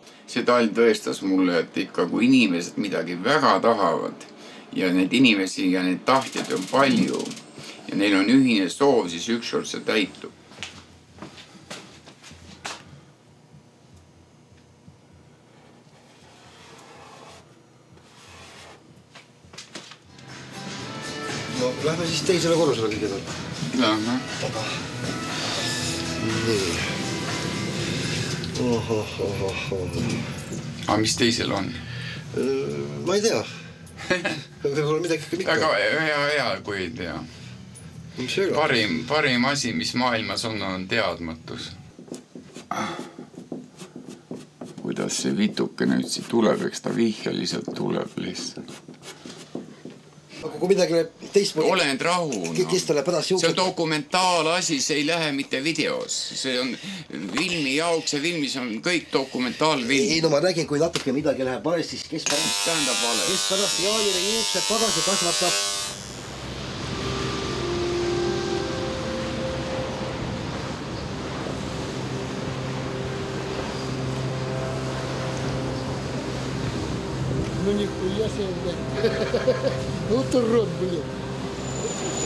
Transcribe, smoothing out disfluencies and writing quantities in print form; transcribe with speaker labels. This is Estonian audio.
Speaker 1: See talv tõestas mulle, et ikka kui inimesed midagi väga tahavad ja neid inimesi ja neid tahtjaid on palju ja neil on ühine soov, siis ükskord see täitub.
Speaker 2: No, lähme siis teisele korrusele kõigepealt.
Speaker 1: Lähme.
Speaker 2: Nii.
Speaker 1: Aga mis teisel on?
Speaker 2: Ma ei tea. Võib-olla midagi ikka.
Speaker 1: Väga hea, kui ei tea. Parim asi, mis maailmas on teadmatus. Kuidas see vituke nüüd siit tuleb, eks ta vihjaliselt tuleb lihtsalt.
Speaker 2: Aga kui midagi teistmoodi...
Speaker 1: Olen rahu.
Speaker 2: Kes ta läheb edasi
Speaker 1: see on dokumentaalasi, see ei lähe mitte videos. See on filmi jaoks ja filmis on kõik dokumentaalfilm.
Speaker 2: Ei, no ma räägin, kui natuke midagi läheb valesti, siis kes pärast...
Speaker 1: Tähendab valesti.
Speaker 2: Kes pärast Jaanile juuksed tagasi kasvatab.
Speaker 3: Ну нихуя себе, блядь. Вот урод, блядь.